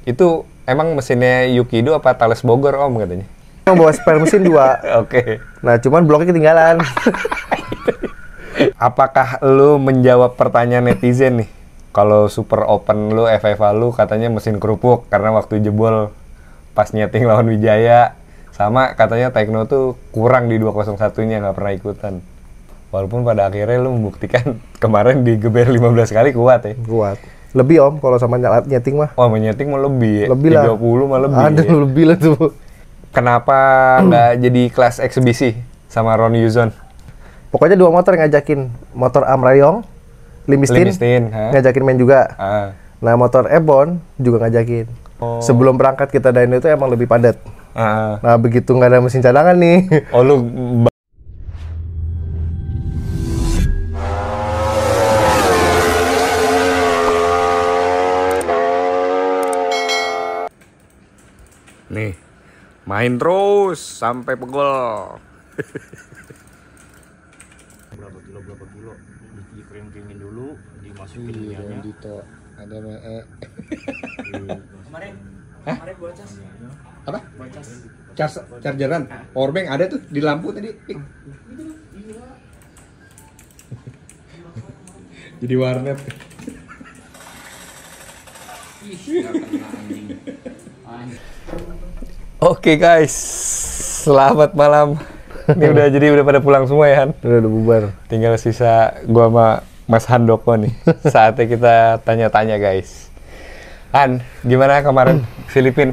Itu emang mesinnya Yukido apa Thales Bogor Om katanya? Bawa spare mesin 2. Oke. Nah, cuman bloknya ketinggalan. Apakah lu menjawab pertanyaan netizen nih? Kalau Super Open lu, FFA lu katanya mesin kerupuk karena waktu jebol pas nyeting lawan Wijaya. Sama katanya Tekno tuh kurang di 201-nya, nggak pernah ikutan. Walaupun pada akhirnya lu membuktikan kemarin digeber 15 kali kuat ya. Kuat. Lebih Om, kalau sama nyeting mah. Wah, menyeting mah lebih ya? Lebih 30 lah. mah lebih Ada ya? lebih lah tuh. Kenapa nggak jadi kelas eksibisi sama Ron Yuzon? Pokoknya 2 motor yang ngajakin. Motor Amrayong, Limistin, ngajakin main juga. Nah, motor Ebon juga ngajakin. Sebelum berangkat kita dyno itu emang lebih padat. Nah, begitu nggak ada mesin cadangan nih. Oh, lu... Nih, main terus sampai pegol. berapa kilo dikering-keringin dulu, dimasukin minyaknya. Dito, ada Kemarin gua cas. apa? Chargeran, powerbank ada tuh di lampu tadi. Jadi warnet. Oke guys, selamat malam. Ini udah pada pulang semua ya Han? Udah bubar. Tinggal sisa gua sama Mas Handoko nih. Saatnya kita tanya-tanya guys. Han, gimana kemarin Filipina?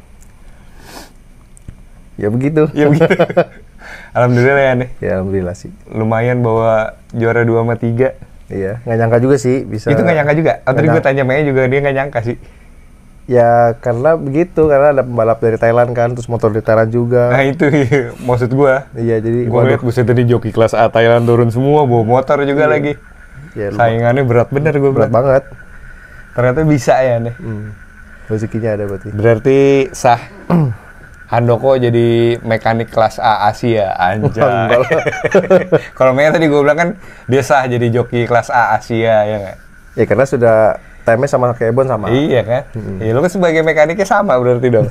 Ya begitu. Ya begitu. Alhamdulillah ya nih. Ya alhamdulillah sih. Lumayan bawa juara 2 sama 3. Iya, nggak nyangka juga sih bisa. Itu nggak nyangka juga? Tadi gue tanya Maya juga dia nggak nyangka sih. Ya karena begitu, karena ada pembalap dari Thailand kan, terus motor dari Thailand juga. Nah itu iya, maksud gue. Iya, jadi gue lihat buset tadi joki kelas A Thailand turun semua, bawa motor juga lagi. Ya, saingannya berat bener gue berat banget. Ternyata bisa ya nih. Rezekinya ada berarti. Berarti sah Handoko jadi mekanik kelas A Asia, anjay. Kalau Maya tadi gue bilang kan dia sah jadi joki kelas A Asia, ya nggak? Ya karena sudah time-nya sama kayak Ebon sama. Iya kan? Ya lu kan sebagai mekaniknya sama berarti dong.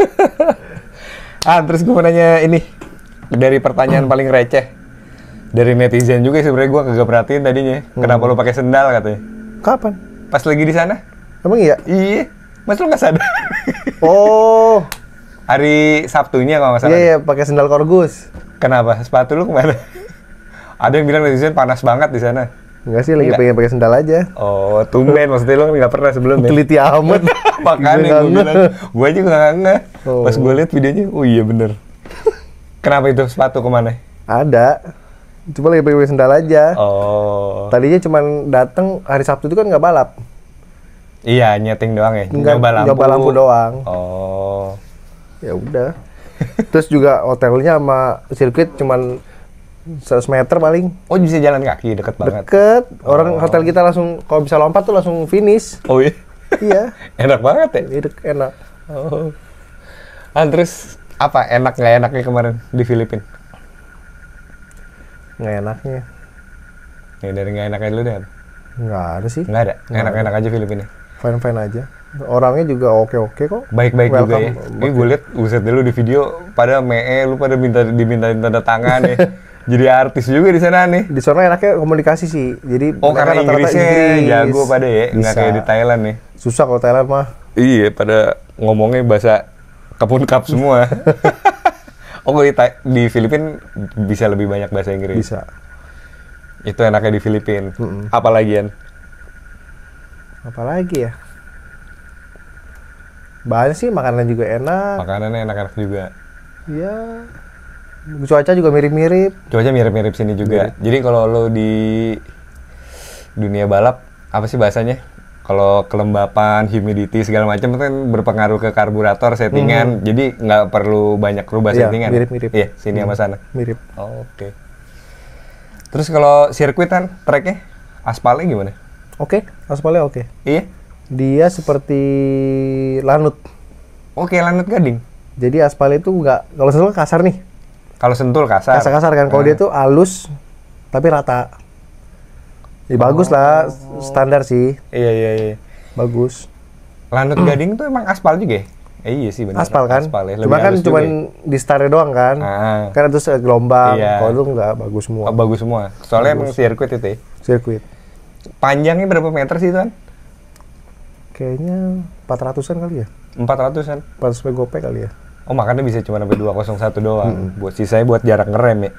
Terus gue mau nanya ini, dari pertanyaan paling receh dari netizen juga sebenarnya gue kagak perhatiin tadinya. Kenapa lu pakai sendal katanya? Kapan? Pas lagi di sana? Emang iya? Iya. Mas lu nggak sadar? Oh. Hari Sabtunya kalau nggak salah. Iya, pakai sendal Corgus. Kenapa? Sepatu lu kemana? Ada yang bilang netizen panas banget di sana. Enggak sih, lagi pengen pakai sendal aja. Oh, tumben. Maksudnya lu nggak pernah sebelumnya? Teliti amat. Makanya gue bilang, gue juga nggak ngeh. Pas gue lihat videonya, oh iya bener. Kenapa itu sepatu kemana? Ada. Cuma lagi pakai sendal aja. Oh. Tadinya cuma datang hari Sabtu itu kan nggak balap. Iya, nyeting doang ya? Nyoba lampu doang. Oh. Ya udah. Terus juga hotelnya sama sirkuit cuman 100 meter paling. Oh, bisa jalan kaki, deket banget? Deket. Orang hotel kita langsung, kalau bisa lompat tuh langsung finish. Oh iya? Iya. Enak banget ya? Enak. Oh. Terus apa enak nggak enaknya kemarin di Filipina? Nggak enaknya. Nih dari nggak enaknya dulu deh. Nggak ada sih. Nggak ada? Enak-enak aja Filipina? Fine-fine aja. Orangnya juga oke-oke kok. Baik-baik juga ya. Ini gue liat, buset dulu di video pada lu pada dimintain tanda tangan ya. Jadi artis juga di sana nih. Di sana enaknya komunikasi sih. Jadi karena Inggrisnya jago pada ya, nggak kayak di Thailand nih. Susah kalau Thailand mah. Iya, pada ngomongnya bahasa kapun kap semua. Di Filipina bisa lebih banyak bahasa Inggris. Bisa. Itu enaknya di Filipina. Apalagian? Apalagi ya? Banyak sih, makanan juga enak. Makanannya enak-enak juga. Iya. Cuaca juga mirip-mirip. Cuaca mirip-mirip sini juga. Jadi kalau lo di dunia balap, apa sih bahasanya? Kalau kelembapan, humidity segala macam kan berpengaruh ke karburator, settingan. Jadi nggak perlu banyak rubah settingan. Mirip-mirip. Iya, sini sama sana. Mirip. Oke. Terus kalau sirkuit kan, tracknya, aspalnya gimana? Oke, aspalnya oke. Iya? Dia seperti lanut. Oke, lanut Gading. Jadi aspal itu nggak, kalau sentul kasar nih. Kalau sentul kasar. Kasar kan, kalau dia tuh halus tapi rata. Ya bagus lah, standar sih. Iya. Bagus. Lanut Gading tuh emang aspal juga ya? Iya sih benar. Aspal kan? Aspal, ya. Cuma kan cuman di starnya doang kan? Kan itu gelombang, iya. kalau itu nggak bagus semua. Oh, bagus semua. Soalnya emang sirkuit itu ya? Sirkuit. Panjangnya berapa meter sih itu kan? Kayaknya 400-an kali ya? 400-an? 400 megope kali ya? Oh makanya bisa cuma sampai 201 doang. Buat sisanya buat jarak ngerem ya?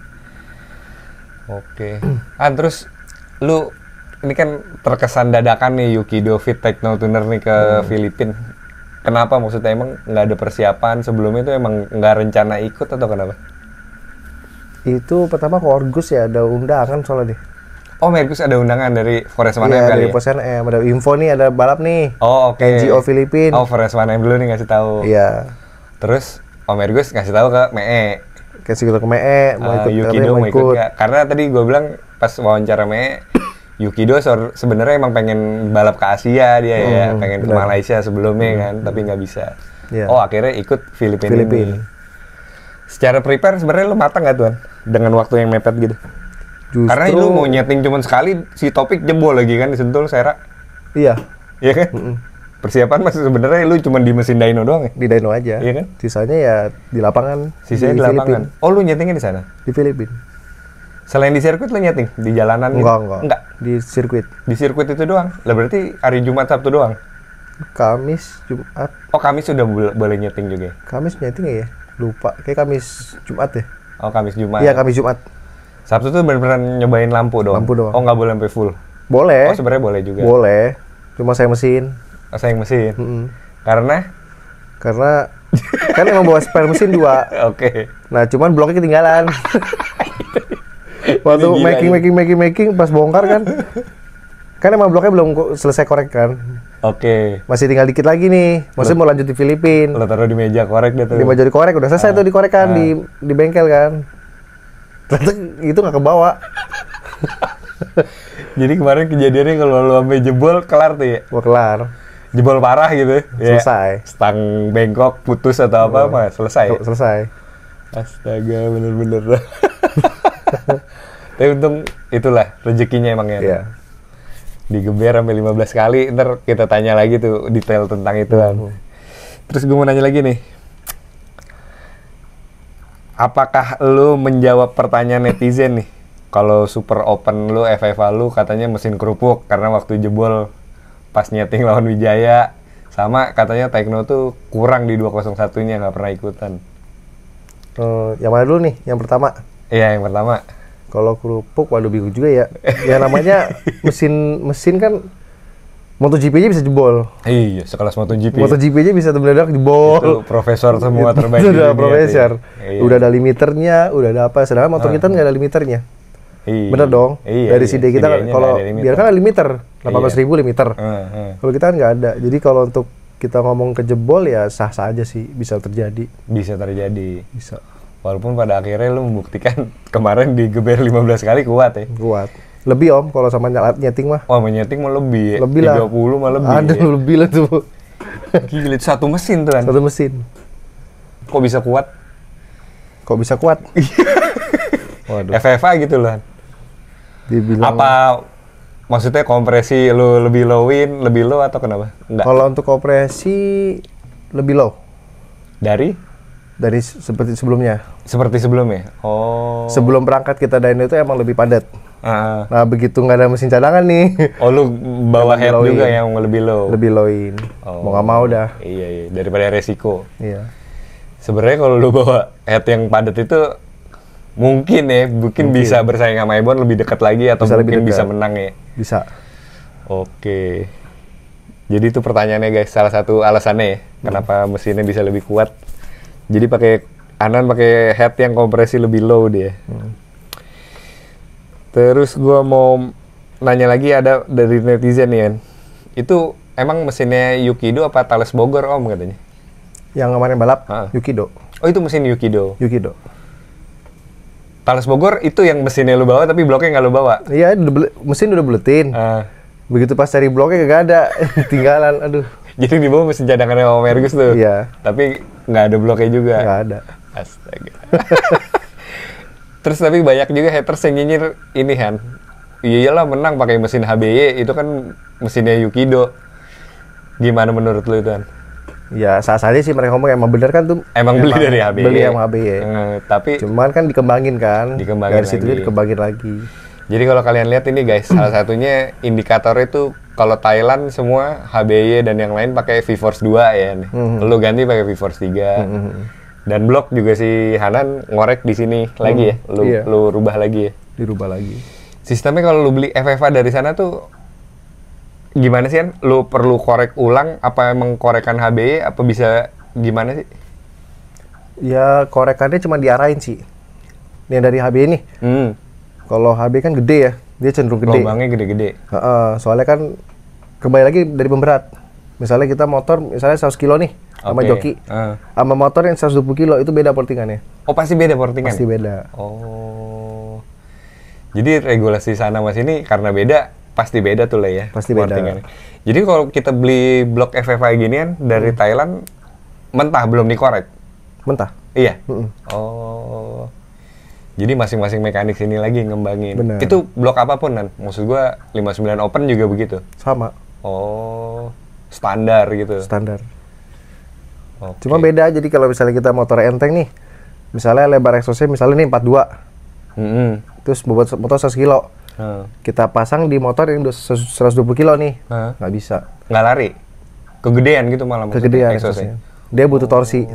Oke. Terus lu ini kan terkesan dadakan nih Yukido Fit Techno Tuner nih ke Filipina. Kenapa maksudnya emang nggak ada persiapan sebelumnya itu emang nggak rencana ikut atau kenapa? Itu pertama ke Orgus ya ada undangan soalnya deh. Oh Mergus ada undangan dari Forest 1M iya, kali dari ya? Forest 1M ada info nih ada balap nih. Oh oke. NGO Filipina. Oh Forest 1M dulu nih ngasih tahu. Iya. Terus Om Mergus ngasih tahu ke Mee. Kasih kita ke Mee mau ikut Yukido mau ikut nggak? Karena tadi gue bilang pas wawancara Mee Yukido sebenarnya emang pengen balap ke Asia dia ya, pengen ke Malaysia sebelumnya kan, tapi nggak bisa. Yeah. Oh akhirnya ikut Filipina. Secara prepare sebenarnya lu matang nggak tuan dengan waktu yang mepet gitu? Justru... Karena lu mau nyeting cuma sekali, si Topik jebol lagi kan di Sentul, Sera. Iya. Iya kan? Persiapan masih sebenarnya lu cuma di mesin dyno doang ya? Di dyno aja. Iya kan? Sisanya ya di lapangan. Sisanya di lapangan. Oh lu nyetingnya di sana? Di Filipina. Selain di sirkuit lu nyeting di jalanan? Enggak. Di sirkuit. Di sirkuit itu doang. Lah berarti hari Jumat Sabtu doang. Kamis, Jumat. Oh Kamis sudah boleh nyeting juga. Kamis nyeting ya? Lupa. Kayak Kamis Jumat ya. Oh Kamis Jumat. Iya Kamis Jumat. Sabtu tuh bener-bener nyobain lampu doang. Lampu doang. Oh nggak boleh sampai full. Boleh. Oh sebenarnya boleh juga. Boleh. Cuma saya mesin. Oh sayang mesin. Karena kan emang bawa spare mesin 2. Oke. Nah cuman bloknya ketinggalan. Waktu making pas bongkar kan emang bloknya belum selesai korek kan. Oke. Masih tinggal dikit lagi nih. Maksudnya mau lanjut di Filipina. Lo taruh di meja korek deh tuh. Di meja korek udah selesai tuh dikorek kan di bengkel kan. Ternyata itu nggak kebawa. Jadi kemarin kejadiannya kalau lo sampai jebol kelar tuh ya? Wah kelar. Jebol parah gitu. Selesai. Ya, stang bengkok putus atau apa mah selesai. Selesai. Astaga bener-bener. Tapi untung itulah rezekinya emang ya. Iya. Digeber sampai 15 kali, ntar kita tanya lagi tuh detail tentang itu kan. Terus gue mau nanya lagi nih. Apakah lu menjawab pertanyaan netizen nih? Kalau super open lu, FFA lu katanya mesin kerupuk karena waktu jebol pas nyeting lawan Wijaya. Sama katanya Tekno tuh kurang di 201-nya, nggak pernah ikutan. Yang mana dulu nih? Yang pertama? Iya, yang pertama. Kalau kerupuk, waduh bingung juga ya. Ya namanya mesin kan MotoGP aja bisa jebol. Iya, sekelas MotoGP. MotoGP aja bisa benar-benar jebol. Itu profesor semua terbaik itu di udah dunia. profesor. Iya. Udah ada limiternya, udah ada apa. Sedangkan motor kita nggak ada limiternya. Iya. Bener dong? Iya, dari CD kita kan, kalau biar kan ada limiter. 18.000 limiter. Kalau kita kan nggak ada. Jadi kalau untuk kita ngomong ke jebol ya sah-sah aja sih. Bisa terjadi. Bisa terjadi. Bisa. Walaupun pada akhirnya lu membuktikan kemarin digeber 15 kali kuat ya. Kuat. Lebih om, kalau sama nyeting mah. Wah, menyeting mah lebih ya. Lebih lah. 30 mah lebih. Ada ya. lebih lah tuh. Gila, itu satu mesin tuh kan. Satu mesin. Kok bisa kuat? Kok bisa kuat? Waduh. FFA gitu loh. Dibilang apa maksudnya kompresi lu lebih lebih low atau kenapa? Enggak. Kalau untuk kompresi lebih low. Dari seperti sebelumnya. Seperti sebelumnya. Oh. Sebelum berangkat kita dyno itu emang lebih padat. Nah begitu nggak ada mesin cadangan nih. Oh lu bawa head juga yang lebih low. Lebih lowin. Mau nggak mau dah. Iya daripada resiko. Iya. Sebenarnya kalau lu bawa head yang padat itu mungkin bisa bersaing sama Ebon lebih dekat lagi atau bisa mungkin bisa menang ya. Bisa. Oke. Jadi itu pertanyaannya guys, salah satu alasannya ya kenapa mesinnya bisa lebih kuat. Jadi Anan pakai head yang kompresi lebih low dia. Terus gua mau nanya lagi ada dari netizen nih kan. Itu emang mesinnya Yukido apa Thales Bogor om katanya? Yang kemarin balap Yukido. Oh itu mesin Yukido. Thales Bogor itu yang mesinnya lu bawa tapi bloknya nggak lu bawa? Iya, mesin udah buletin. Begitu pas cari bloknya nggak ada, tinggalan. Aduh. Jadi di bawah mesin cadangannya Om Ergus tuh? Iya. Tapi nggak ada bloknya juga? Nggak ada. Astaga. Terus tapi banyak juga haters yang nyinyir ini iyalah menang pakai mesin HBY, itu kan mesinnya Yukido. Gimana menurut lu itu, An? Ya saat saja sih mereka ngomong emang bener kan tuh. Emang beli dari HBY. Beli sama HBY. Tapi cuman kan dikembangin kan. Dikembangin dari situ lagi. Dikembangin lagi. Jadi kalau kalian lihat ini guys, salah satunya indikator itu kalau Thailand semua HBY dan yang lain pakai V-Force 2 ya nih. Lu ganti pakai V-Force 3. Dan blok juga si Hanan ngorek di sini lagi ya. Lu rubah lagi ya. Dirubah lagi. Sistemnya kalau lu beli FFA dari sana tuh gimana sih, An? Lu perlu korek ulang apa emang korekan HBY apa bisa gimana sih? Ya korekannya cuma diarahin sih. Yang dari HBY nih. Kalau HBY kan gede ya, dia cenderung gede. Lubangnya gede-gede. Soalnya kan kembali lagi dari pemberat. Misalnya kita motor misalnya 100 kilo nih sama joki. Sama motor yang 120 kilo itu beda portingannya. Oh pasti beda portingan? Pasti beda. Oh. Jadi regulasi sana mas ini karena beda, pasti beda tuh lah ya. Pasti beda. Jadi kalau kita beli blok FFA ginian dari Thailand, mentah belum dikorek? Mentah. Iya? Oh. Jadi masing-masing mekanik sini lagi ngembangin. Bener. Itu blok apapun kan? Maksud gua 59 open juga begitu? Sama. Oh. Standar gitu? Standar. Okay. Cuma beda, jadi kalau misalnya kita motor enteng nih, misalnya lebar exhaustnya misalnya nih 42. Terus bobot motor 100 kilo. Kita pasang di motor yang 120 kilo nih. Nggak bisa. Nggak lari? Kegedean gitu malah? Kegedean exhaustnya. Dia butuh torsi.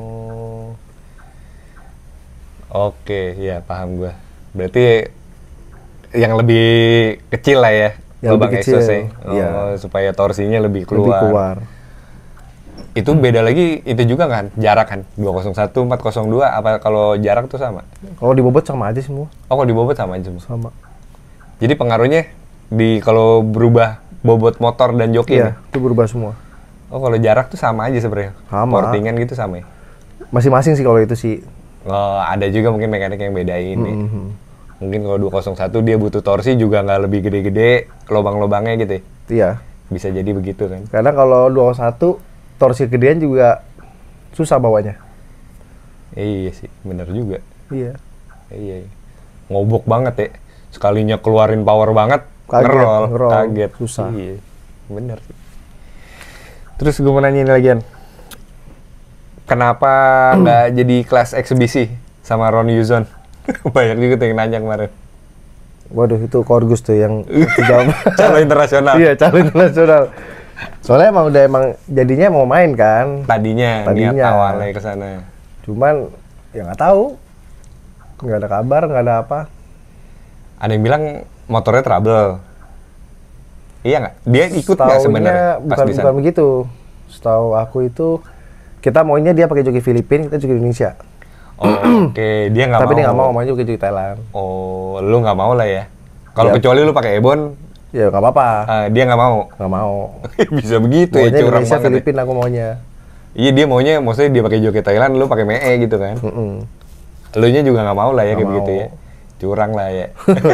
Oke, ya paham gua. Berarti yang lebih kecil lah ya, yang lubang lebih kecil, exhaustnya. Supaya torsinya lebih keluar. Itu beda lagi, itu juga kan, jarak kan? 201, 402, apa kalau jarak tuh sama? Kalau di bobot sama aja semua. Oh, kalau di bobot sama aja semua? Sama. Jadi pengaruhnya di kalau berubah bobot motor dan joki iya, itu berubah semua. Oh, kalau jarak tuh sama aja sebenarnya? Sama. Portingan gitu sama ya? Masing-masing sih kalau itu sih. Oh, ada juga mungkin mekanik yang bedain nih. Mungkin kalau 201 dia butuh torsi juga nggak lebih gede-gede, lubang-lubangnya gitu ya? Iya. Bisa jadi begitu kan? Karena kalau 201, torsi gedean juga susah bawanya. Iya sih, bener juga. Iya. Iya. Ngobok banget ya. Sekalinya keluarin power banget, ngerol. Kaget. Susah. Iya, bener sih. Terus gue mau nanya ini lagi, An. Kenapa nggak jadi kelas eksibisi sama Ron Yuzon? Banyak juga tuh yang nanya kemarin. Waduh, itu Korgus tuh yang jawab. Calon internasional. Iya, calon internasional. Soalnya emang jadinya mau main kan. Tadinya. Niat awalnya ke sana. Cuman ya nggak tahu. Nggak ada kabar, nggak ada apa. Ada yang bilang motornya trouble. Iya nggak? Dia ikut nggak sebenarnya? Bukan begitu. Setahu aku itu kita maunya dia pakai joki Filipina, kita joki Indonesia. Oh, oke. Dia nggak mau. Tapi dia nggak mau mainnya joki Thailand. Oh, lu nggak mau lah ya? Kalau kecuali lu pakai Ebon, ya nggak apa-apa. Dia nggak mau. Nggak mau. Bisa begitu maunya ya, curang Indonesia, banget. Filipina aku maunya. Iya, dia maunya, maksudnya dia pakai joki Thailand, lu pakai ME gitu kan? Elunya juga nggak mau lah ya, kayak begitu ya. Curang lah ya.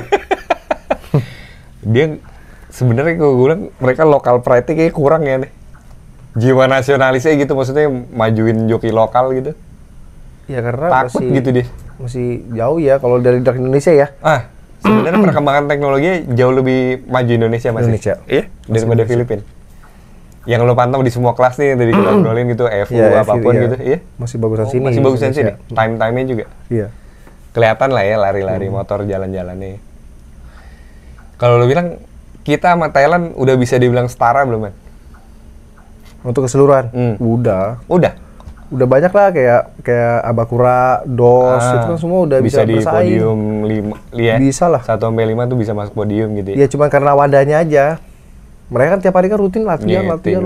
Dia sebenarnya gue bilang mereka lokal pride-nya kayak kurang ya nih. Jiwa nasionalisnya gitu, maksudnya majuin joki lokal gitu. Ya karena takut masih, gitu dia. Masih jauh ya kalau dari Indonesia ya. Sebenarnya perkembangan teknologinya jauh lebih maju Indonesia masih. Indonesia. Iya, daripada Filipina. Yang lo pantau di semua kelas nih tadi kita ngobrolin gitu, FU ya, apapun iya. gitu, iya. Masih bagusan sini. Masih bagusan sini. Time-time-nya juga. Iya. Kelihatan lah ya lari-lari motor jalan-jalannya. Kalau lo bilang kita sama Thailand udah bisa dibilang setara belum, Man? Untuk keseluruhan? Udah. Udah Banyak lah kayak Abakura, DOS itu kan semua udah bisa di bersaing. podium 5 ya. Bisa lah. 1 sampai 5 tuh bisa masuk podium gitu ya. Ya cuma karena wadahnya aja. Mereka kan tiap hari kan rutin latihan.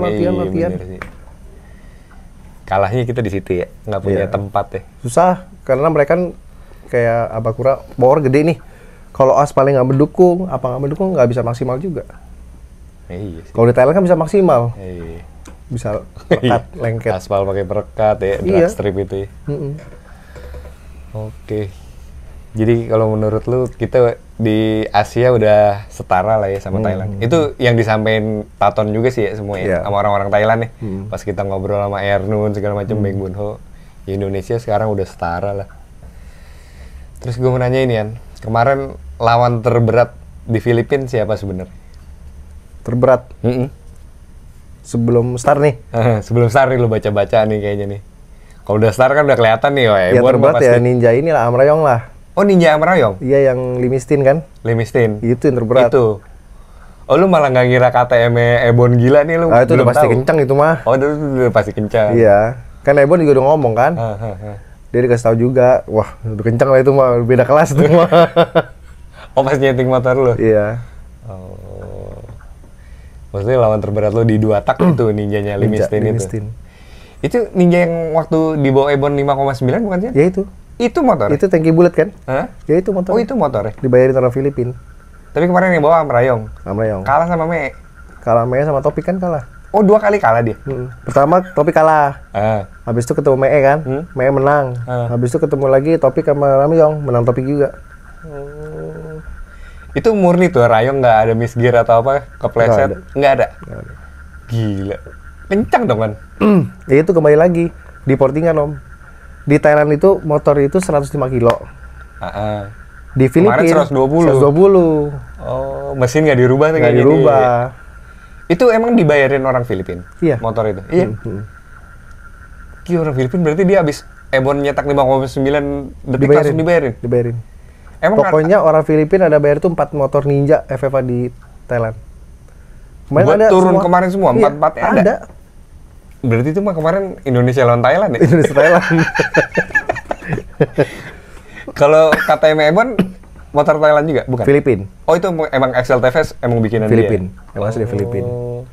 Kalahnya kita di situ ya, nggak punya tempat ya. Susah karena mereka kan kayak Abakura power gede nih. Kalau aspalnya nggak mendukung, nggak bisa maksimal juga. Iya sih. Kalau di Thailand kan bisa maksimal. Iya. Bisa perekat, lengket. Aspal pakai perekat ya, drag strip itu ya. Oke. Jadi kalau menurut lu kita di Asia udah setara lah ya sama Thailand. Itu yang disampaikan Taton juga sih ya semua ya, sama orang-orang Thailand nih. Pas kita ngobrol sama Ernun segala macam, Beng Bunho, di Indonesia sekarang udah setara lah. Terus gue mau nanya ini, Yan. Kemarin lawan terberat di Filipina siapa sebenarnya? Terberat? sebelum start nih. Sebelum start nih lu baca-baca nih kayaknya nih. Kalau udah start kan udah kelihatan nih, wah. Ya terberat ya Ninja ini lah, Amrayong lah. Oh, Ninja Amrayong? Iya, yang Limistin kan? Limistin. Itu yang terberat. Itu. Oh, lu malah nggak ngira KTM-nya Ebon gila nih lu. Itu udah pasti kencang itu mah. Oh, udah pasti kencang. Iya. Kan Ebon juga udah ngomong kan? Dia dikasih tahu juga, wah udah kencang lah itu mah, beda kelas itu mah. Oh, pas nyeting motor lu? Iya. Oh. Maksudnya lawan terberat lu di 2 tak itu Ninjanya Limistin itu? Itu Ninja yang waktu di bawah Ebon 5,9 bukan sih? Ya itu. Itu motor? Itu tangki bulat kan? Hah? Ya itu motor. Oh, itu motornya? Dibayarin orang Filipin. Tapi kemarin yang bawa Amrayong? Amrayong. Kalah sama Me? Kalah Me sama Topik kan kalah. Oh, 2 kali kalah dia? Pertama Topik kalah. Habis itu ketemu Me kan? Me menang. Habis itu ketemu lagi Topik sama Amrayong, menang Topik juga. Itu murni tuh, Rayong nggak ada miss gear atau apa? Kepleset? Nggak ada? Gila. Kencang dong kan? Ya itu kembali lagi. Di portingan om. Di Thailand itu motor itu 105 kilo. Di Filipina kemarin 120. 120. Oh, mesin nggak dirubah tuh nggak dirubah. Itu emang dibayarin orang Filipina? Iya. Motor itu? Iya? Gila, orang Filipina berarti dia habis Ebon nyetak 5,9 detik langsung dibayarin? Dibayarin. Emang pokoknya orang Filipina ada bayar tuh 4 motor Ninja FFA di Thailand. Kemarin ada turun semua. Kemarin semua, 4-4-nya ada? Berarti itu mah kemarin Indonesia lawan Thailand ya? Indonesia Thailand. Kalau KTM Ebon, motor Thailand juga? Bukan? Filipin. Oh, itu emang XLTVS emang bikinan Filipin. Dia? Emang asli Filipin.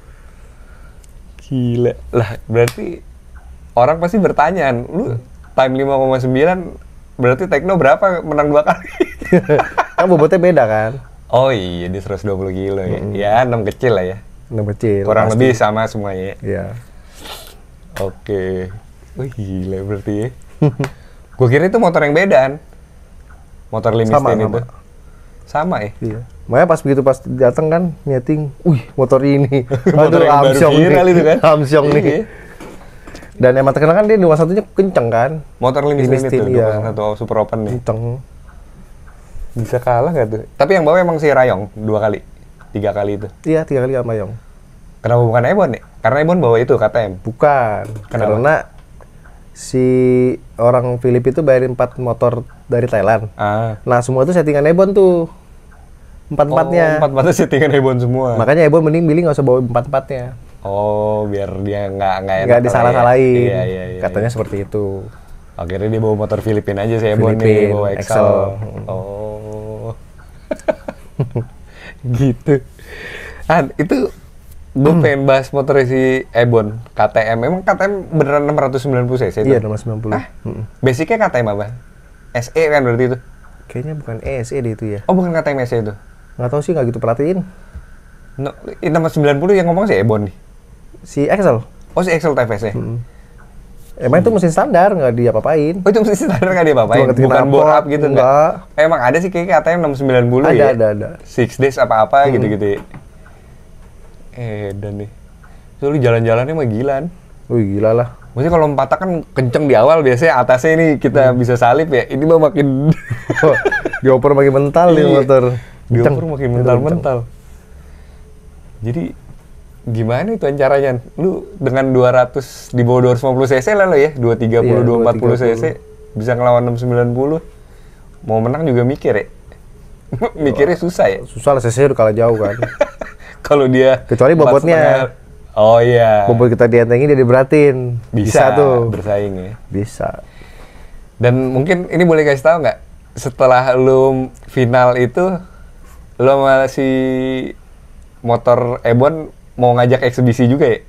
Gila. Lah, berarti orang pasti bertanya, lu time 5,9 berarti Tekno berapa menang 2 kali? Kan bobotnya beda kan? Oh iya, dia 120 kilo ya. Ya, 6 kecil lah ya. 6 kecil. Kurang lebih sama semuanya. Iya. Oke. Wih, gila berarti ya. Gue kira itu motor yang bedaan. Motor Limistin itu. Sama ya? Iya. Makanya pas begitu pas datang kan nyeting, wih motor ini. Motor yang baru viral itu kan? Hamsyong nih. Dan emang terkenal kan dia 21-nya kenceng kan? Motor Limistin itu, iya. 21 Super Open nih. Kenceng. Bisa kalah nggak tuh? Tapi yang bawa emang si Rayong 2 kali, 3 kali itu. Iya, 3 kali sama Yong. Kenapa bukan Ebon nih? Karena Ebon bawa itu KTM. Bukan. Kenapa? Karena si orang Filipina itu bayarin 4 motor dari Thailand. Nah, semua itu settingan Ebon tuh. 4-4-nya. Oh, 4-4-nya settingan Ebon semua. Makanya Ebon mending milih nggak usah bawa 4-4-nya. Oh, biar dia nggak nggak disalah-salahin. Iya, katanya seperti itu. Akhirnya dia bawa motor Filipina aja sih Ebon nih, bawa Excel. Oh. Gitu. Itu gue pengen bahas motor si Ebon KTM. Emang KTM beneran 690 cc itu? Iya, 690. Basicnya KTM apa? SE kan berarti itu? Kayaknya bukan SE deh itu ya. Oh, bukan KTM SE itu? Nggak tahu sih, nggak gitu perhatiin. No, 690 yang ngomong si Ebon nih? Si Excel. Oh, si Excel TVS ya? Emang itu mesin standar, nggak diapa-apain. Oh, itu mesin standar nggak diapa-apain? Bukan bore up gitu? Enggak. Emang ada sih kayak KTM 690 ya? Ada. 6 days apa-apa gitu-gitu ya? Dan nih. So, lu jalan-jalannya mah gilaan. Wih, gila lah. Maksudnya kalau 4 tak kan kenceng di awal, biasanya atasnya ini kita bisa salip ya. Ini mah makin... Dioper makin mental nih motor. Dioper makin mental-mental. Jadi gimana itu caranya? Lu dengan 200 di bawah 250 cc lah lo ya, 230, 240 cc bisa ngelawan 690. Mau menang juga mikir ya. Mikirnya susah ya. Susah lah, cc udah kalah jauh kan. Kalau dia kecuali bobotnya. Oh iya. Bobot kita dientengin dia diberatin. Bisa tuh bersaing ya. Bisa. Dan mungkin ini boleh kasih tahu nggak? Setelah lu final itu, lu masih motor Ebon mau ngajak eksibisi juga ya?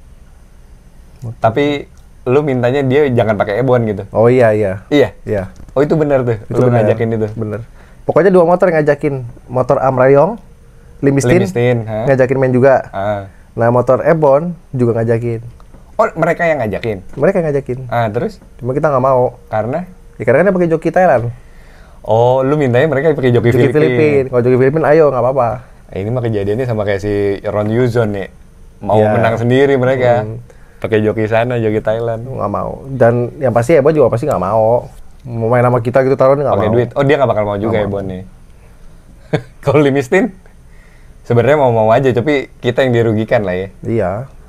Tapi lu mintanya dia jangan pakai Ebon gitu. Oh iya. Iya. Oh itu benar tuh. Itu lu bener. ngajakin itu. Bener. Pokoknya 2 motor yang ngajakin. Motor Amrayong, Limistin ngajakin main juga. Nah, motor Ebon juga ngajakin. Oh, mereka yang ngajakin? Mereka yang ngajakin. Terus? Cuma kita nggak mau. Karena? Ya karena kan dia pakai joki Thailand. Oh, lu mintanya mereka pakai joki Filipina. Kalau joki Filipina, ayo nggak apa-apa. Ini mah kejadiannya sama kayak si Ron Yuzon nih. Mau menang sendiri mereka. Pakai joki sana, joki Thailand. Nggak mau. Dan yang pasti Ebon juga pasti nggak mau. Mau main sama kita gitu taruhnya nggak mau. Pakai duit. Oh, dia nggak bakal mau juga Ebon nih. Kalau Limistin? Sebenarnya mau-mau aja, tapi kita yang dirugikan lah ya. Iya.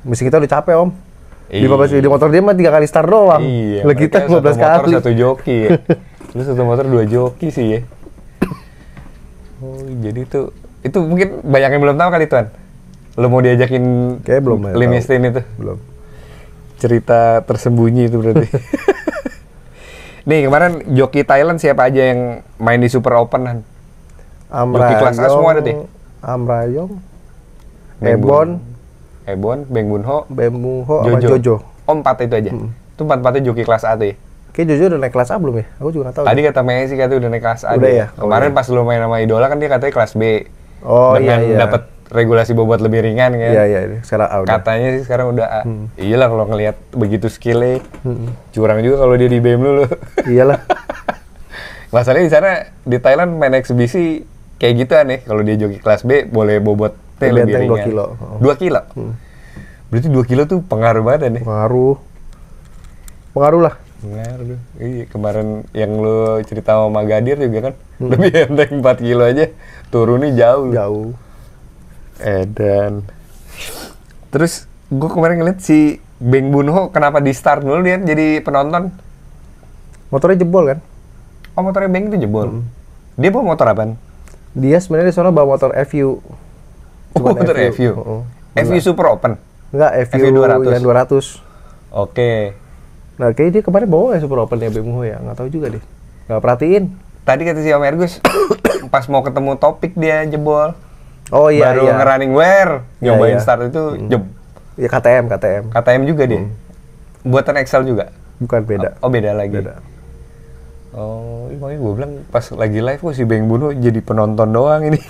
Mesin kita udah capek om. Iya. 15 di motor dia mah 3 kali start doang. Iya. Lah kita mereka 15 satu motor kali. satu joki ya. Lu satu motor 2 joki sih ya. Oh, jadi itu mungkin banyak yang belum tahu kali Tuan. Lu mau diajakin Kayak belum ya, Limistin itu. Belum. Cerita tersembunyi itu berarti. Nih kemarin joki Thailand siapa aja yang main di Super Open kan? Joki kelas A semua ada deh. Amrayong, Ebon, Beng Bunho, Beng Bunho, sama Jojo. Oh 4 itu aja? Itu 4-4-nya joki kelas A tuh ya? Kayak Jojo udah naik kelas A belum ya? Aku juga nggak tahu. Tadi kata Messi katanya udah naik kelas A. Udah dia. ya? Oh, Kemarin iya. pas lu main sama Idola kan dia katanya kelas B. Oh Dengan iya. dapat regulasi bobot lebih ringan kan? Iya. Sekarang A udah. Katanya sih sekarang udah A. Iyalah kalau ngelihat begitu skillnya, curang juga kalau dia di BM lu. Iyalah. Masalahnya di sana di Thailand main eksibisi kayak gitu aneh. Kalau dia joki kelas B boleh bobotnya lebih Benteng 2 ringan. kilo. 2 kilo? Berarti 2 kilo tuh pengaruh banget nih. Pengaruh lah. Pengaruh. Iya, kemarin yang lu cerita sama Magadir juga kan, lebih enteng 4 kilo aja, turunnya jauh. Jauh. Edan. Terus gue kemarin ngeliat si Beng Bunho kenapa di start dulu dia jadi penonton? Motornya jebol kan? Oh motornya Beng itu jebol. Dia bawa motor apaan? Dia sebenarnya di sana bawa motor FU. Oh motor FU. FU Super Open. Enggak, FU 200. yang 200. Oke. Nah, kayaknya dia kemarin bawa ya Super Open ya Beng Bunho ya, nggak tahu juga deh. Nggak perhatiin. Tadi kata si Om Ergus, pas mau ketemu topik dia jebol. Oh iya, Baru iya. nge-running wear, Iya, nyobain iya. start itu Ya KTM. KTM juga dia. Buatan Excel juga. Bukan beda. Oh beda lagi. Beda. Oh, makanya gue bilang pas lagi live kok si Beng Bunho jadi penonton doang ini.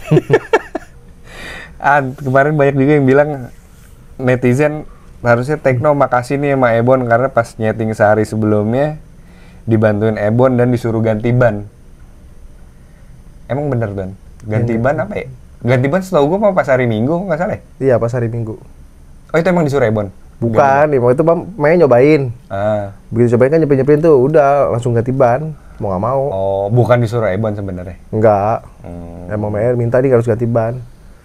Kemarin banyak juga yang bilang netizen harusnya Tekno makasih nih sama Ebon karena pas nyeting sehari sebelumnya dibantuin Ebon dan disuruh ganti ban. Emang bener Dan? Ganti ban apa ya? Ganti ban setahu gue mau pas hari Minggu nggak salah ya? Iya, pas hari Minggu. Oh itu emang disuruh Ebon? Bukan, nih, waktu itu main nyobain. Ah. Begitu cobain kan nyepin tuh, udah langsung ganti ban. Mau nggak mau. Oh, bukan disuruh Ebon sebenarnya. Enggak. Emang main minta dia harus ganti ban.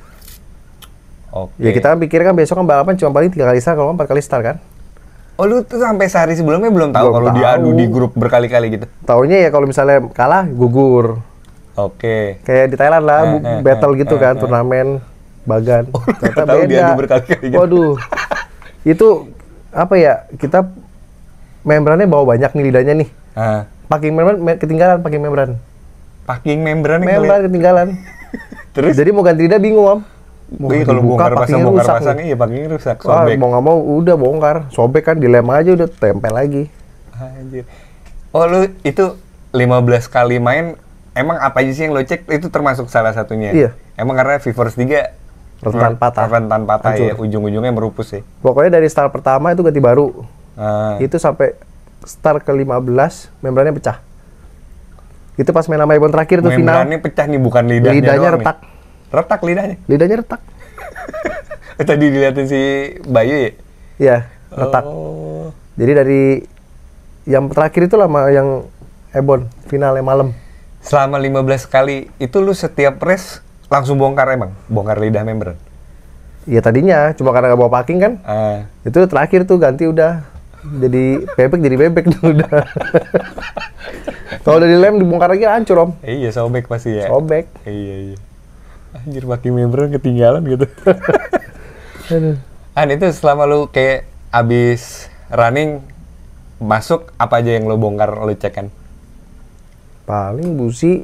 Oke. Ya kita kan pikir kan besok kan balapan cuma paling 3 kali start, kalau 4 kali start kan. Oh lu tuh sampai sehari sebelumnya belum tahu Belum kalau tahu. diadu di grup berkali-kali gitu? Taunya ya kalau misalnya kalah, gugur. Oke. Kayak di Thailand lah, battle gitu kan, turnamen, bagan. Ternyata tahu beda. diadu berkali-kali gitu. Waduh. Itu apa ya? Kita membrannya bawa banyak nih lidahnya nih. Ah. Packing membran ketinggalan, packing membran. Packing membran Membran ketinggalan. Terus? Jadi mau ganti lidah bingung, Om. Mau Iya, kalau dibuka, bongkar pasang packingnya bongkar rusak pasang nih. iya packingnya rusak Wah, sobek. mau nggak mau udah bongkar. Sobek kan dilem aja udah tempel lagi. Anjir. Oh lu itu 15 kali main emang apa aja sih yang lo cek itu termasuk salah satunya? Iya. Emang karena V-Force 3 Rentan patah. Rentan patah ya, Hancur. ujung-ujungnya merupus ya. Pokoknya dari start pertama itu ganti baru. Ah. Itu sampai start ke-15 membrannya pecah. Itu pas main sama Ebon terakhir tuh final. Membrannya pecah nih bukan lidahnya Lidahnya doang retak. Nih. Retak lidahnya. Lidahnya retak. Tadi dilihatin si Bayu ya? Iya, retak. Oh. Jadi dari yang terakhir itu lama yang Ebon finalnya malam. Selama 15 kali itu lu setiap race langsung bongkar emang? Bongkar lidah membran? Iya tadinya, cuma karena nggak bawa packing kan. Ah. Itu terakhir tuh ganti udah. Jadi bebek tuh udah. Kalau udah dilem dibongkar lagi hancur, Om. Iya sobek pasti ya? Sobek. Iya. Anjir pakai membran ketinggalan gitu. Itu selama lu kayak abis running masuk apa aja yang lu bongkar lu cek kan? Paling busi.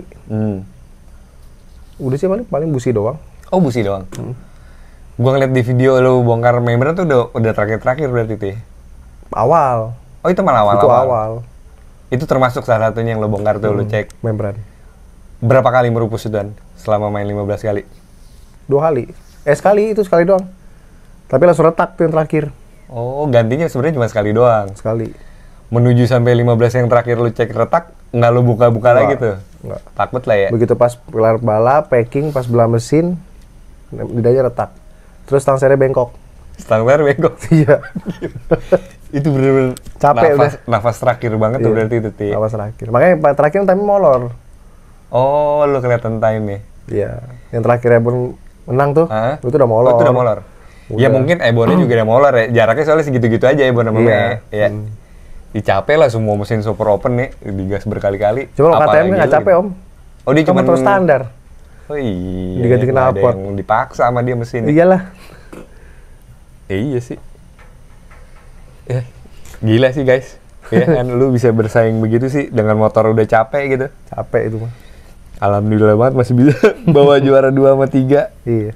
Udah sih paling busi doang. Oh busi doang. Gua ngeliat di video lu bongkar membran tuh udah terakhir berarti tuh ya? Awal. Oh itu malah awal. Itu awal. Itu termasuk salah satunya yang lu bongkar tuh lu cek. Membran. Berapa kali merupus itu Dan? Selama main 15 kali? 2 kali. Sekali itu sekali doang. Tapi langsung retak tuh yang terakhir. Oh gantinya sebenarnya cuma sekali doang. Sekali. Menuju sampai 15 yang terakhir lu cek retak, nggak lu buka-buka lagi tuh? Nggak. Takut lah ya? Begitu pas kelar balap, packing, pas belah mesin, lidahnya retak. Terus stang sernya bengkok. Standar bengkok. Iya. Itu bener-bener Capek nafas terakhir banget tuh Iya. berarti itu, Ti. Awas terakhir. Makanya yang terakhir time molor. Oh, lu kelihatan time nih. Iya. Yang terakhir Ebon menang tuh, Hah? itu udah molor. Oh, itu udah molor. Ya mungkin Ebonnya juga ada molor ya. Jaraknya soalnya segitu-gitu aja Ebon sama ME. Ya. Dicapek lah semua mesin super open nih, digas berkali-kali. Cuma kalau KTM nggak capek Om. Oh dia cuma motor standar. Oh iya. Diganti knalpot. Yang dipaksa sama dia mesin. Iyalah. Iya sih. Ya, gila sih guys. Ya kan lu bisa bersaing begitu sih dengan motor udah capek gitu. Capek itu mah. Alhamdulillah banget masih bisa bawa juara 2 sama 3. Iya.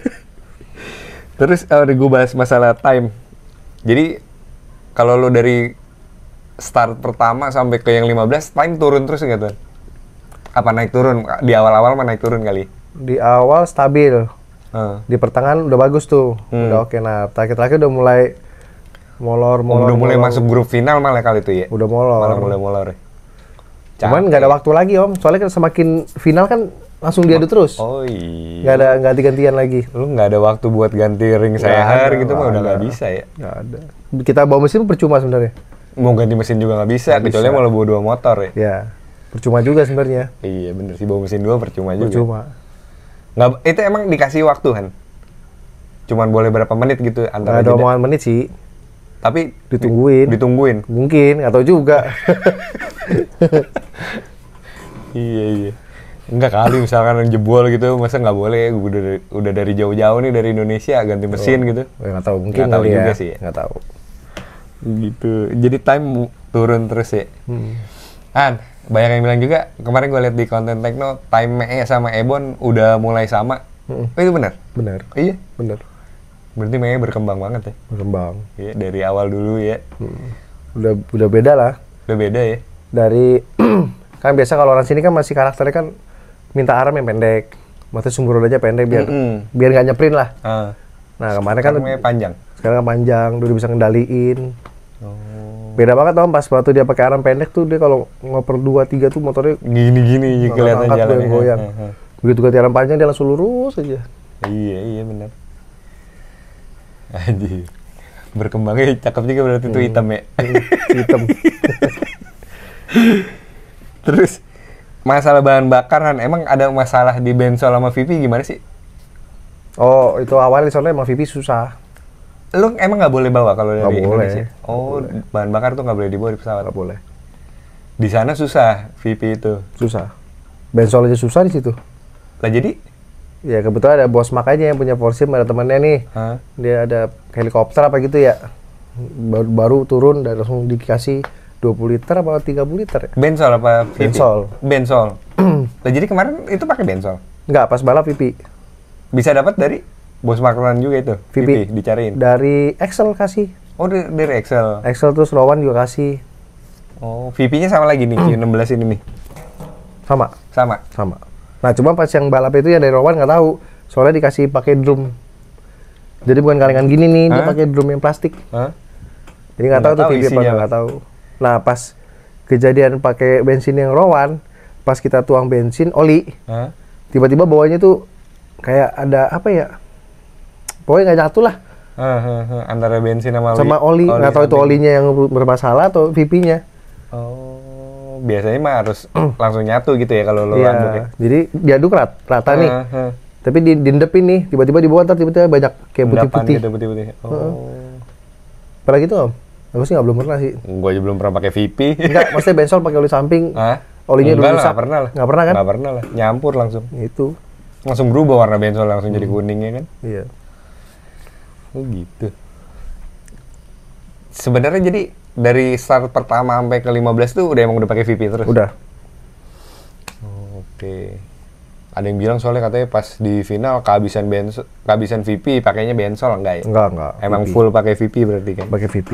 Terus udah gue bahas masalah time. Jadi kalau lu dari start pertama sampai ke yang 15, time turun terus nggak tuh? Apa naik turun? Di awal-awal mah naik turun kali? Di awal stabil. Di pertengahan udah bagus tuh. Udah oke. Nah, terakhir-terakhir udah mulai molor. Udah mulai masuk grup final malah kali itu ya? Udah molor. Malah mulai molor ya? Cuman nggak ada waktu lagi Om. Soalnya kan semakin final kan langsung diadu terus. Oh iya. Nggak ada ganti-gantian lagi. Lu nggak ada waktu buat ganti ring seher gitu mah udah nggak bisa ya? Nggak ada. Kita bawa mesin percuma sebenarnya. Mau ganti mesin juga nggak bisa, kecuali mau bawa 2 motor ya? Ya, percuma juga sebenarnya. Iya bener sih, bawa mesin 2 percuma juga. Percuma. Nggak, itu emang dikasih waktu kan? Cuman boleh berapa menit gitu antara ada omongan menit sih. Tapi ditungguin. Mungkin, nggak tahu juga. Iya. Enggak kali misalkan yang jebol gitu, masa nggak boleh? Udah dari jauh-jauh nih dari Indonesia ganti mesin gitu. Nggak tahu, mungkin nggak tahu juga ya. sih. Nggak tahu. Gitu. Jadi time turun terus ya. Banyak yang bilang juga kemarin gue lihat di konten Tekno, time ME sama Ebon udah mulai sama. Oh, itu benar? Benar. Iya, benar. Berarti ME berkembang banget ya? Berkembang. Iya, dari awal dulu ya. Udah beda lah. Udah beda ya? Dari kan biasa kalau orang sini kan masih karakternya kan minta arm yang pendek, maksudnya sumber rodanya pendek biar nggak nyeprin lah. Nah kemarin kan panjang. Sekarang panjang, udah bisa ngendaliin. Beda banget Om, pas waktu dia pakai arm pendek tuh dia kalau ngoper 2-3 tuh motornya gini kelihatan jalannya. Goyang. Begitu ganti arm panjang dia langsung lurus aja. Iya benar. Anjir. Berkembangnya cakep juga berarti itu hitam ya. Hitam. Terus masalah bahan bakar kan, emang ada masalah di Bensol sama VP gimana sih? Oh itu awalnya soalnya emang VP susah. Lu emang nggak boleh bawa kalau dari Indonesia? Oh boleh. Bahan bakar tuh nggak boleh dibawa di pesawat? Nggak boleh. Di sana susah VP itu? Susah. Bensol aja susah di situ. Lah jadi? Ya kebetulan ada bos makanya yang punya Forsim, ada temannya nih. Dia ada helikopter apa gitu ya. Baru turun dan langsung dikasih 20 liter apa 30 liter ya? Bensol apa VP? Bensol. Lah jadi kemarin itu pakai Bensol? Enggak, pas balap VP. Bisa dapat dari bos makanan juga itu? VP dicariin? Dari Excel kasih. Oh dari Excel? Excel terus Rowan juga kasih. Oh VP-nya sama lagi nih, Q16 ini nih? Sama? Nah cuma pas yang balap itu ya dari Rowan nggak tahu. Soalnya dikasih pakai drum. Jadi bukan kalengan gini nih, dia pakai drum yang plastik. Jadi nggak tahu tuh VP apa nggak tahu. Nah pas kejadian pakai bensin yang Rowan, pas kita tuang bensin oli, tiba-tiba bawahnya tuh kayak ada apa ya? Pokoknya nggak nyatu lah. Antara bensin sama oli. Nggak tahu itu olinya yang bermasalah atau VP-nya. Oh, biasanya mah harus langsung nyatu gitu ya kalau lo aduk ya. Jadi diaduk rata nih. Tapi diindepin nih, tiba-tiba di bawah tiba-tiba banyak kayak putih-putih. Gitu, putih-putih. Apalagi itu Om? Aku sih belum pernah sih. Gua aja belum pernah pakai VP. Enggak, maksudnya Bensol pakai oli samping. Olinya dulu rusak. Nggak pernah lah. Nggak pernah kan? Nggak pernah lah. Nyampur langsung. Itu. Langsung berubah warna Bensol langsung jadi kuningnya kan? Iya. Oh gitu. Sebenarnya jadi dari start pertama sampai ke 15 tuh udah pakai VP terus? Udah. Oke. Ada yang bilang soalnya katanya pas di final kehabisan VP pakainya Bensol enggak ya? Enggak. Emang VP. full pakai VP berarti kan? Pakai VP.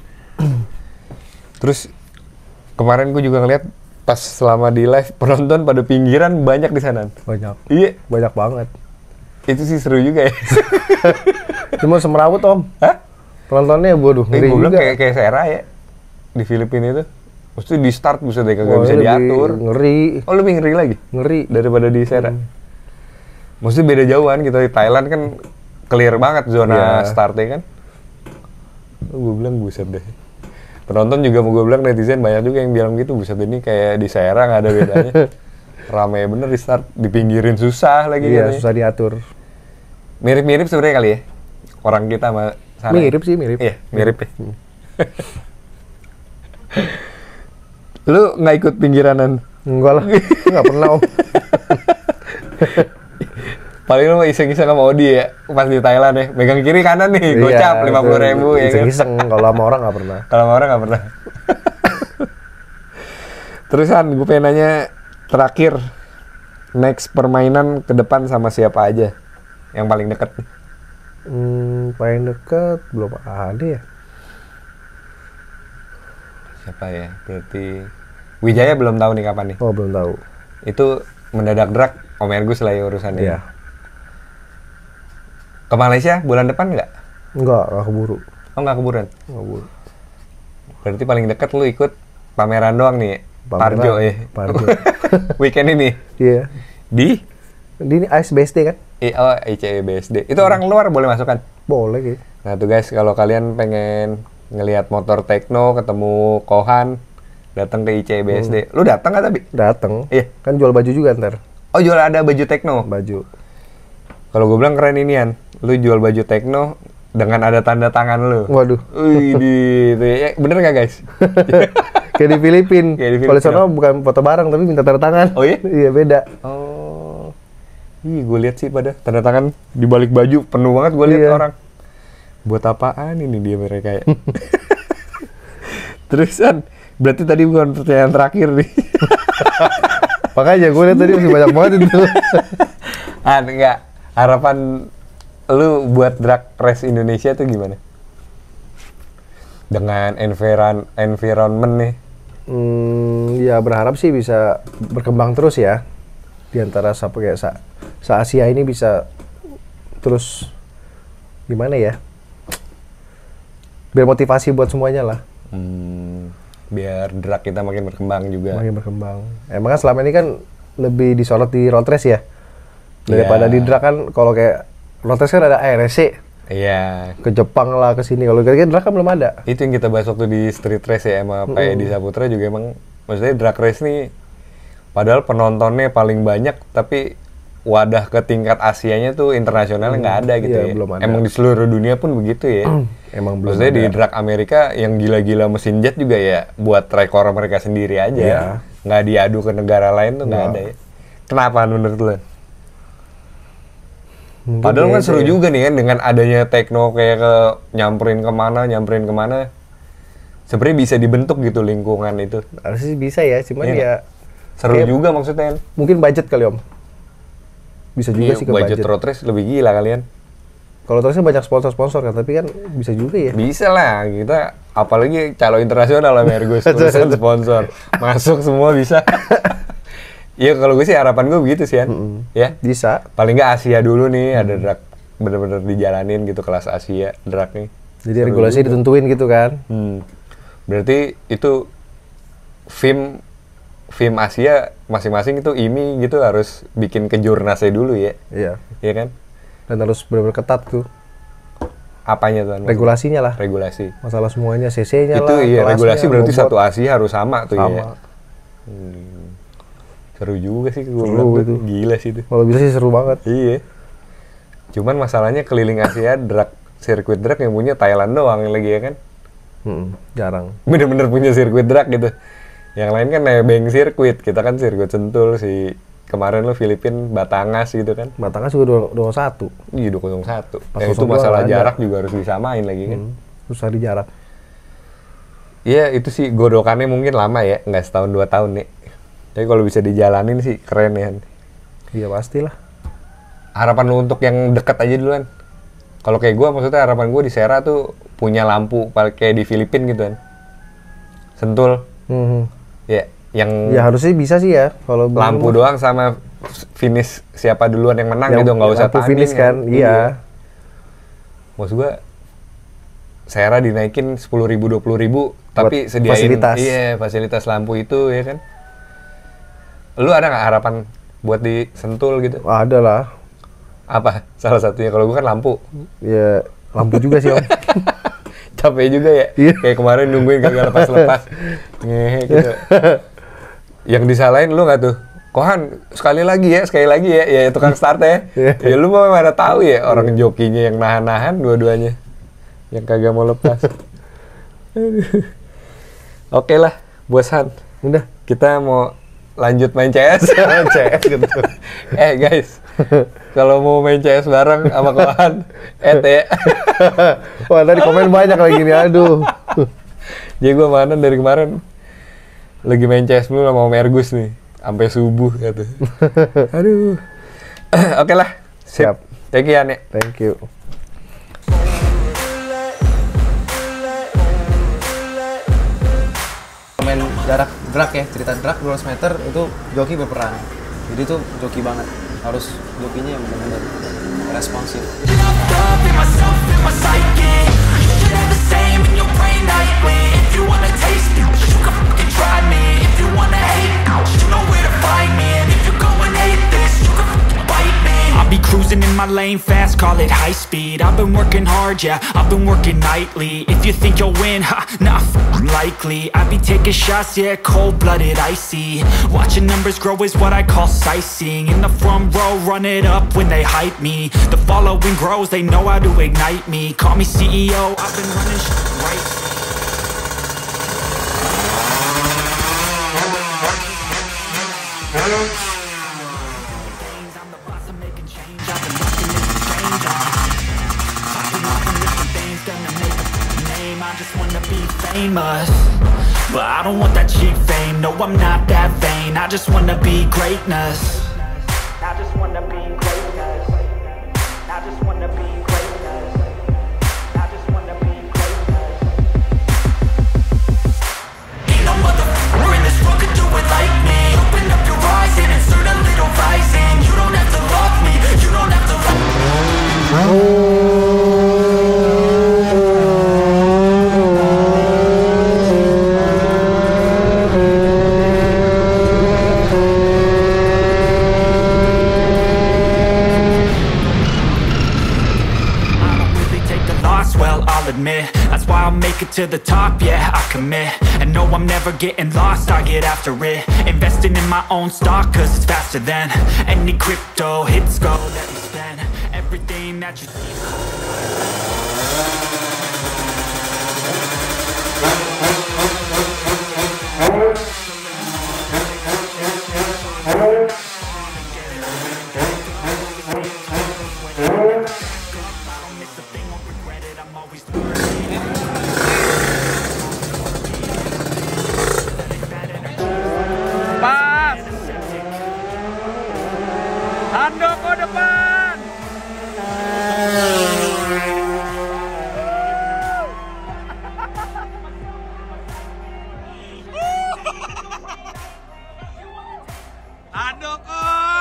Terus kemarin gue juga ngeliat pas selama di live penonton pada pinggiran banyak di sana. Banyak. Iya. Banyak banget. Itu sih seru juga ya. Cuma semerawut Om. Penontonnya waduh ngeri juga. Kayak Sera ya di Filipina itu. Mesti di start bisa deh kagak bisa diatur. Ngeri. Oh lebih ngeri lagi? Ngeri. Daripada di Sera. Mesti beda jauhan gitu. Di Thailand kan clear banget zona startnya kan. Gue bilang buset deh. Penonton juga mau gue bilang netizen banyak juga yang bilang gitu. Buset ini kayak di Sera nggak ada bedanya. Rame bener di start. Dipinggirin susah lagi. Iya susah diatur. Mirip-mirip sebenarnya kali ya. orang kita sama sana. Mirip sih, mirip. Iya, mirip ya. Lu nggak ikut pinggiranan? Enggak lah, nggak pernah om. Paling lu iseng-iseng sama Odi ya, pas di Thailand ya. Megang kiri kanan nih, gocap 50.000 ya kan. Iseng-iseng, kalau sama orang nggak pernah. Kalau sama orang nggak pernah. Terusan, gue pengen nanya terakhir, next permainan ke depan sama siapa aja yang paling deket? Paling deket belum ada ya. Siapa ya? Berarti Wijaya belum tahu nih kapan nih. Oh belum tahu. Itu mendadak drag Om Ergus lah ya urusannya. Iya. Ke Malaysia bulan depan nggak? Nggak keburu. Oh nggak keburuan? Nggak keburu. Berarti paling deket lu ikut pameran doang nih. Parjo ya. Parjo. Weekend ini. Iya. Di Ini ISBSD kan? Oh, ICEBSD. Itu orang luar boleh masuk kan? Boleh gitu. Nah tuh guys, kalau kalian pengen ngelihat motor tekno, ketemu Kohan, datang ke ICEBSD. Lu datang nggak tapi? Datang. Iya. Kan jual baju juga ntar. Oh jual ada baju tekno? Baju. Kalau gue bilang keren inian, lu jual baju tekno dengan ada tanda tangan lu. Waduh. Wih, itu ya, bener nggak guys? Kayak di Filipina. Kayak di Kalau Filipina. sono bukan foto bareng tapi minta tanda tangan. Oh iya? Iya beda. Oh, ih gue lihat sih pada tanda tangan di balik baju penuh banget gue lihat Iya. orang. Buat apaan ini dia mereka ya? Terusan, berarti tadi bukan pertanyaan terakhir nih. Makanya gue lihat tadi masih banyak banget itu. Enggak. Harapan lu buat drag race Indonesia tuh gimana? Dengan environment nih. Ya berharap sih bisa berkembang terus ya. Di antara kayak se-Asia ini bisa terus gimana ya? Biar motivasi buat semuanya lah. Biar drag kita makin berkembang juga. Makin berkembang. Emang kan selama ini kan lebih disorot di road race ya. Daripada di drag kan kalau kayak road race kan ada ARC. Iya. Ke Jepang lah, ke sini. Kalau kayak drag kan belum ada. Itu yang kita bahas waktu di street race ya sama Pak Edi Saputra juga emang maksudnya drag race nih padahal penontonnya paling banyak tapi wadah ke tingkat Asianya tuh internasionalnya nggak ada gitu Iya, ya. belum ada. Emang di seluruh dunia pun begitu ya. Emang belum Maksudnya ada. di drag Amerika yang gila-gila mesin jet juga ya buat rekor mereka sendiri aja. Iya. Nggak diadu ke negara lain tuh nggak Nggak. ada ya. Kenapa menurut lu? Mungkin Padahal kan beda seru ya. juga nih kan dengan adanya tekno kayak ke nyamperin kemana. Sebenarnya bisa dibentuk gitu lingkungan itu. Harusnya sih bisa ya, cuman Iya. ya Seru Kayak- juga maksudnya. mungkin budget kali om. Bisa juga sih ke budget budget. road race lebih gila kalian. Kalau terusnya banyak sponsor-sponsor kan, tapi kan bisa juga ya. Bisa lah kita apalagi calon internasional lah Mergus urusan sponsor. Masuk semua bisa. Iya kalau gue sih harapan gue begitu sih ya. Bisa. Paling nggak Asia dulu nih ada drag bener-bener dijalanin gitu kelas Asia drag nih. Jadi Seru regulasi juga. ditentuin gitu kan. Berarti itu film Asia masing-masing itu IMI gitu harus bikin kejurnasnya dulu ya. Iya. Iya kan? Dan harus benar-benar ketat tuh. Apanya tuh? Regulasinya lah. Regulasi. Masalah semuanya, CC-nya Itu lah. iya kelasnya, regulasi berarti bobot. satu Asia harus sama tuh Sama. ya. Seru juga sih gue Seru bilang tuh. itu. Gila sih itu. Kalau bisa sih seru banget. Iya. Cuman masalahnya keliling Asia sirkuit drag yang punya Thailand doang lagi ya kan. Jarang. Bener-bener punya sirkuit drag gitu. Yang lain kan nebeng sirkuit, kita kan sirkuit Sentul si kemarin lo Filipin Batangas gitu kan. Batangas juga 201. Iya 201. Pas Ya, itu 02 masalah ada. jarak juga harus disamain lagi kan. Susah di jarak. Iya itu sih godokannya mungkin lama ya, nggak setahun 2 tahun nih. Tapi kalau bisa dijalanin sih keren ya. Iya pastilah. Harapan lu untuk yang dekat aja duluan. Kalau kayak gue maksudnya harapan gue di Sera tuh punya lampu kayak di Filipina gitu kan. Sentul. Ya, yang Ya harusnya bisa sih ya. Kalau lampu belum- doang sama finish siapa duluan yang menang Yang gitu nggak usah lampu tanding finish kan. Iya. Maksud gue Sera dinaikin 10.000 20.000 tapi Buat sediain fasilitas. iya fasilitas lampu itu ya kan. Lu ada nggak harapan buat di Sentul gitu? Ada lah. Apa salah satunya? Kalau gue kan lampu. Ya lampu juga sih om. Capek juga ya. Iya. Kayak kemarin nungguin kagak lepas-lepas. Ngehe gitu. Yang disalahin lu nggak tuh? Kohan, sekali lagi ya, ya tukang start ya. Ya lu mau mana tahu ya orang jokinya yang nahan-nahan dua-duanya, yang kagak mau lepas. Oke lah, bosan. Udah, kita mau lanjut main CS. CS gitu. Guys, kalau mau main CS bareng sama Kohan, ya. Wah, tadi komen banyak lagi nih, aduh. Jadi gue mana dari kemarin lagi main CS dulu sama Om Ergus nih. Sampai subuh gitu. Aduh. Oke lah. Siap. Thank you, Ane. Thank you. Main jarak drag ya, cerita drag 200 meter itu joki berperan. Jadi itu joki banget. Harus jokinya yang benar-benar responsif. I'll be cruising in my lane fast, call it high speed. I've been working hard, yeah, I've been working nightly. If you think you'll win, ha, nah, likely. I be taking shots, yeah, cold-blooded, icy. Watching numbers grow is what I call sightseeing. In the front row, run it up when they hype me. The following grows, they know how to ignite me. Call me CEO, I've been running right. I just wanna be famous, but I don't want that cheap fame. No, I'm not that vain. I just wanna be greatness. I just wanna be greatness. I just wanna be greatness. I just wanna be greatness. Ain't no motherfucker in this world could do it like me. Open up your eyes and insert a little rising. You don't have to love me. You don't have to love me. That's why I'll make it to the top, yeah, I commit. And no, I'm never getting lost, I get after it. Investing in my own stock, cause it's faster than any crypto hits go. Let me spend everything that you see. Handoko depan. Handoko.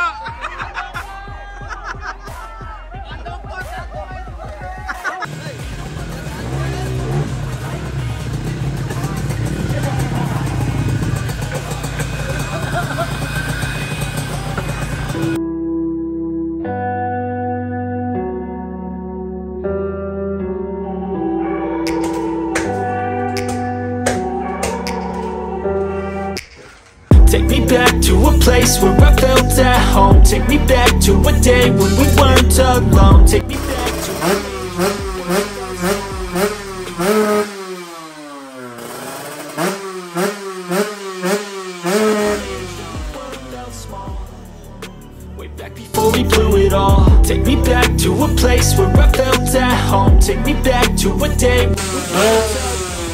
Take me back to a place where I felt at home. Take me back to a day when we weren't alone. Take me back to way back before we blew it all. Take me back to a place where I felt at home. Take me back to a day when we weren't alone.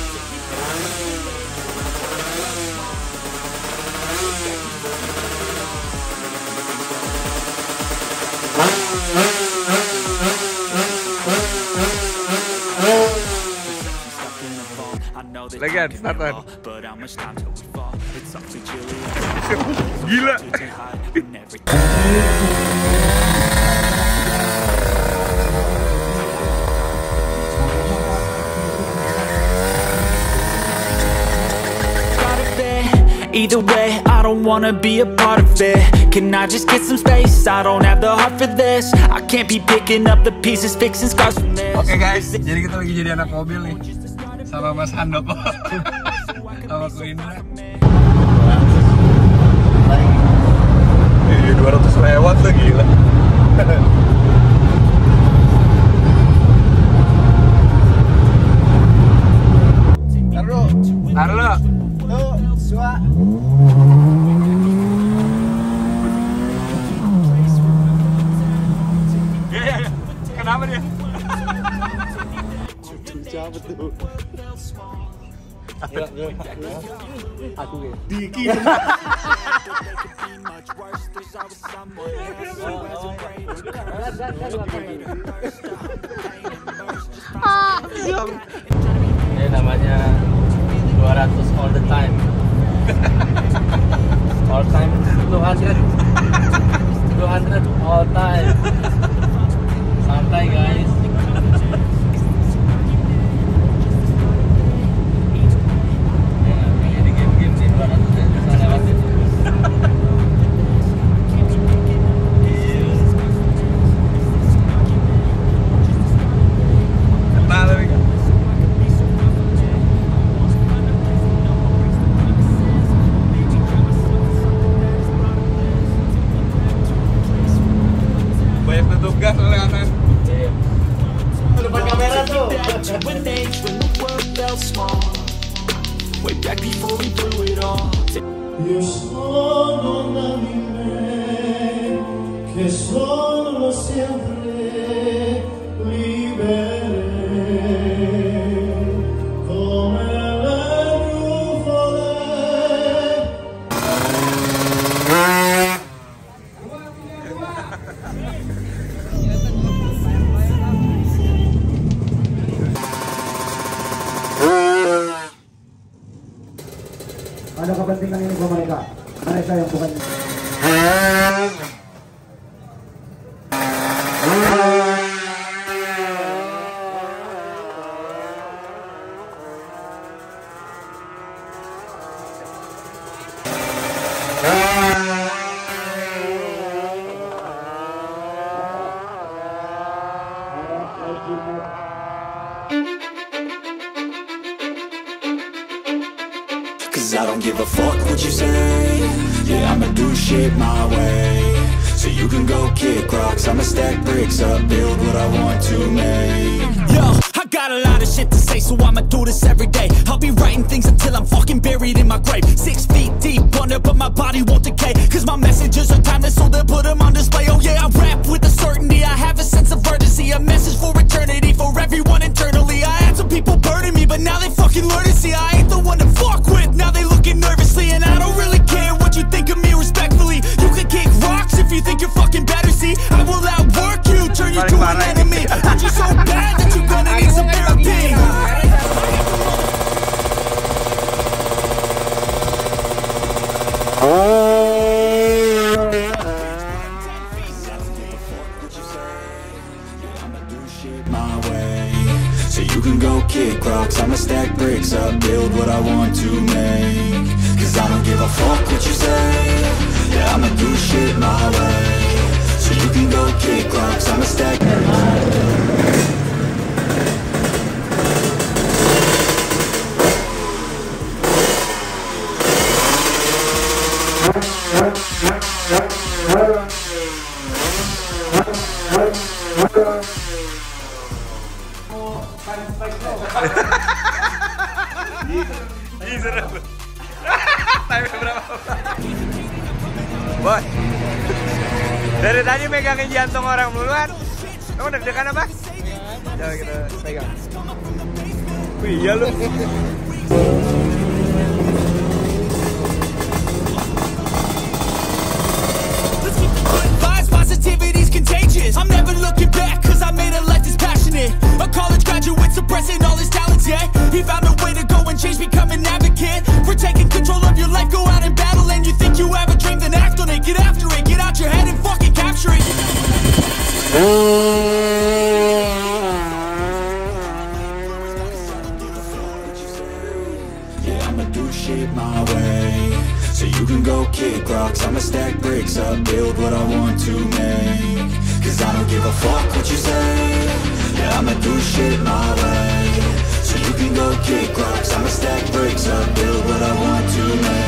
Legan, startan. Gila. Either way, I don't wanna be a part of it. Can I just get some space? I don't have the heart for this. I can't be picking up the pieces, fixing scars from this. Oke guys, jadi kita lagi jadi anak mobil nih sama Mas Handoko sama Ko Indra. 200 lewat tuh gila. Taruh. Tuh, Sua. Iya. Kenapa dia? Siapa tuh? Aku ya. Diki. Ini namanya 200 all the time. All time 200 all time. Santai guys. Ini game-game sih 200 ya bisa lewatin. Kena tapi kan. Banyak tutup gas oleh kanan. Depan kamera tuh. Way back before we blew it all. Io sono un anime che sono sempre libere come le nuvole. Ada kepentingan ini ke mereka yang bukan. Cause I don't give a fuck what you say. Yeah, I'ma do shit my way. So you can go kick rocks, I'ma stack bricks up, build what I want to make. Yo, I got a lot of shit to say, so I'ma do this every day. I'll be writing things until I'm fucking buried in my grave. 6 feet deep under, but my body won't decay. Cause my messages are timeless, so they'll put them on display. Oh yeah, I rap with a certainty, I have a sense of urgency. A message for eternity, for everyone internally. I had some people burning me, but now they fucking learn to see I ain't the one to fuck with. Now they looking nervously, and I don't really care what you think of me respectfully. You can kick rocks if you think you're fucking better, see I will outwork you, turn you to an enemy. But you're so bad that you're gonna need some therapy. My way, so you can go kick rocks, I'ma stack bricks up, build what I want to make. Cause I don't give a fuck what you say. Yeah, I'ma do shit my way. So you can go kick rocks, I'ma stack bricks. Bos, dari tadi megangin jantung orang muluan. Kamu deg-degan apa? Coba kita pegang. Wih, iya lu. Positivity's contagious. I'm never looking back, cause I made a life that's passionate. A college graduate suppressing all his talents, yeah. He found a way to go and change, become an advocate for taking control of your life, go out and battle. And you think you have a dream, then act on it. Get after it, get out your head and fucking capture it. Yeah, I'ma do shit my way. So you can go kick rocks, I'ma stack bricks up, build what I want to make. Cause I don't give a fuck what you say. Yeah, I'ma do shit my way. So you can go kick rocks, I'ma stack bricks up, build what I want to make.